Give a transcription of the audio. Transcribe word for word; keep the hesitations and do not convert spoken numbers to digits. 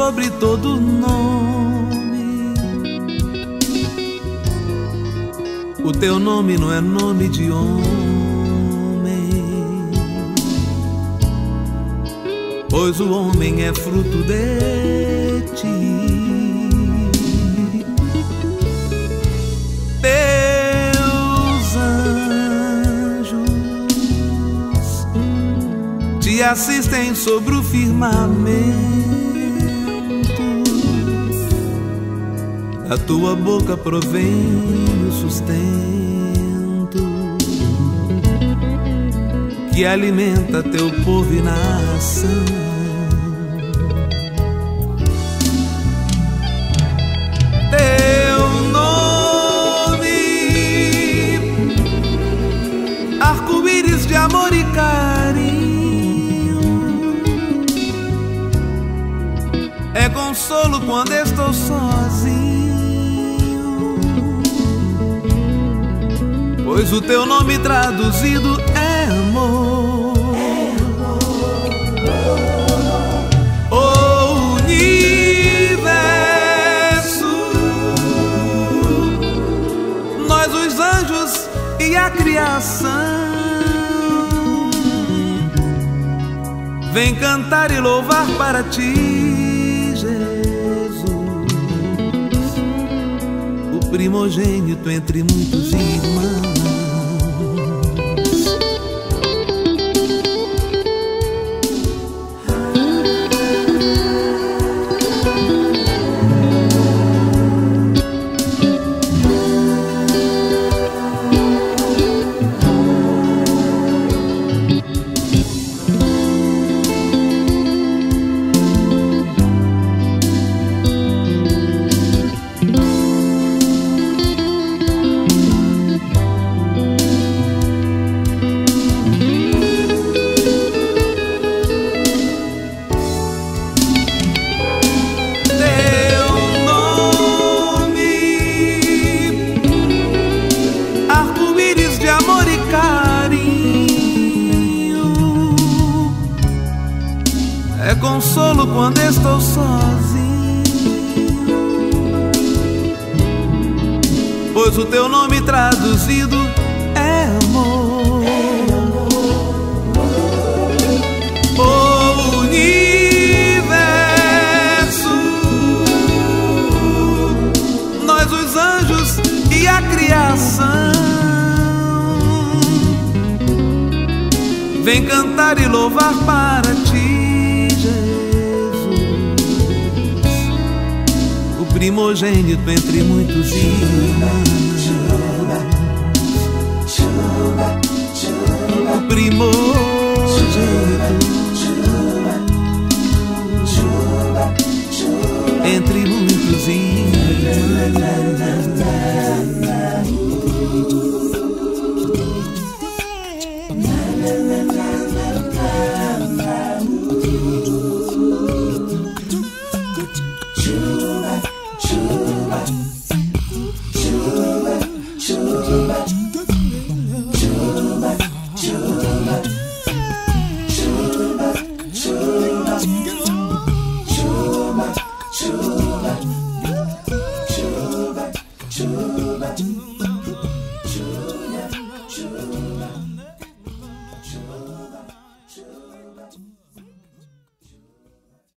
sobre todo nome. O teu nome não é nome de homem, pois o homem é fruto de ti. Teus anjos te assistem sobre o firmamento, da tua boca provém o sustento que alimenta teu povo e nação. Teu nome, arco-íris de amor e carinho, é consolo quando estou sozinho, pois o teu nome traduzido é amor. O universo, nós os anjos e a criação, vem cantar e louvar para ti, Jesus, o primogênito entre muitos irmãos. É consolo quando estou sozinho, pois o teu nome traduzido é amor. O universo, nós os anjos e a criação, vem cantar e louvar para ti, Jesus, o primogênito entre muitos irmãos. O primogênito entre muitos irmãos. Chuba, chuba, chuba.